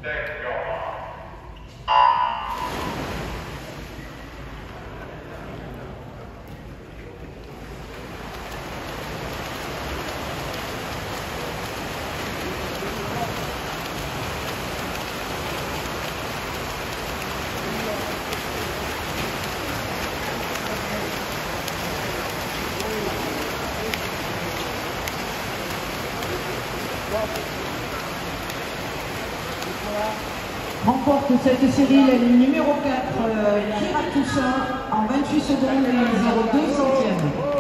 Remporte cette série la ligne numéro 4, Kira Toussaint, en 28 secondes et 0,2 centièmes.